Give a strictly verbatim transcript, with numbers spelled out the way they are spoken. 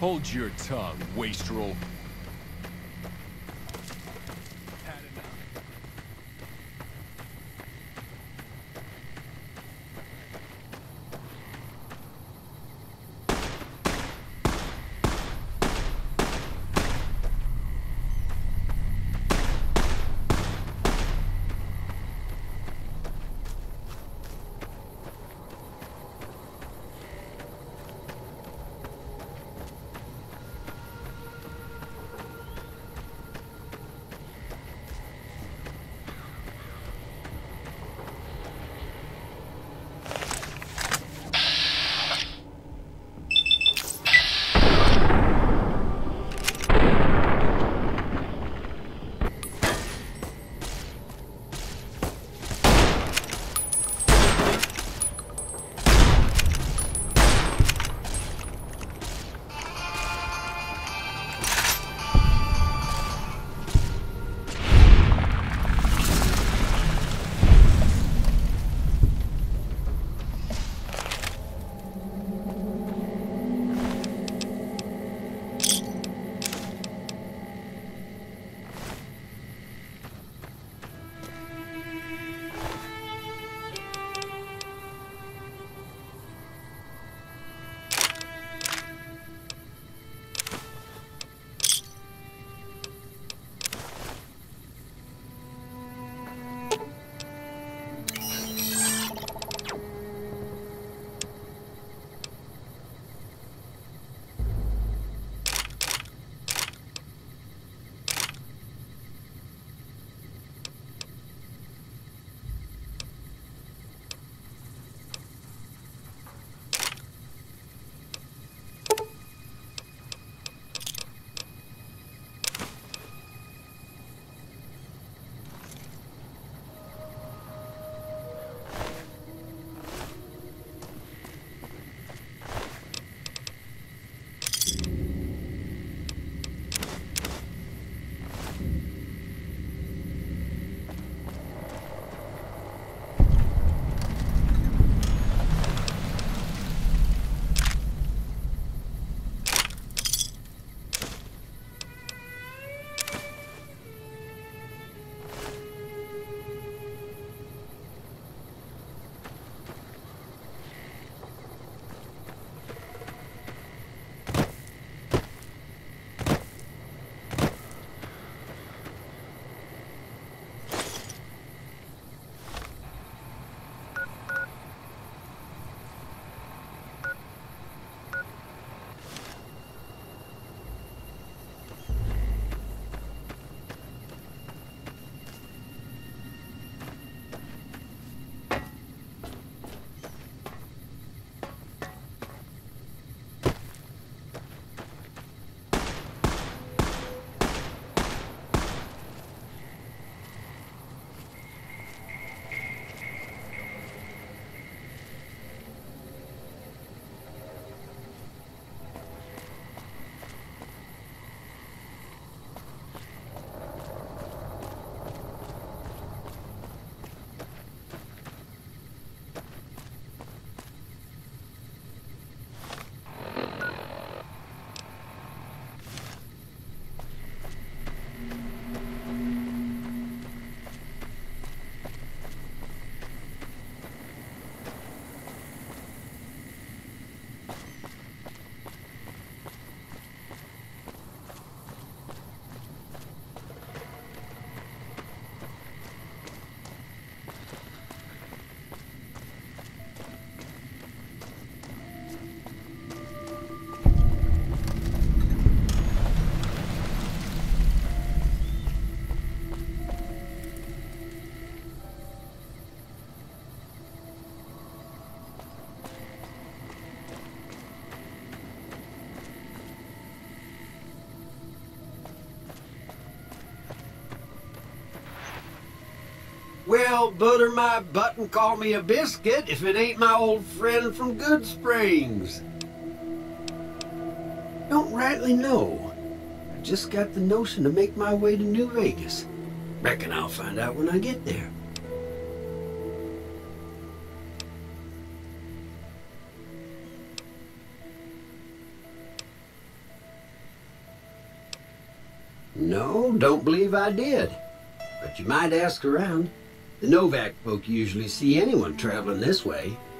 Hold your tongue, wastrel. Well, butter my butt and call me a biscuit if it ain't my old friend from Good Springs. Don't rightly know. I just got the notion to make my way to New Vegas. Reckon I'll find out when I get there. No, don't believe I did. But you might ask around. The Novak folk usually see anyone traveling this way.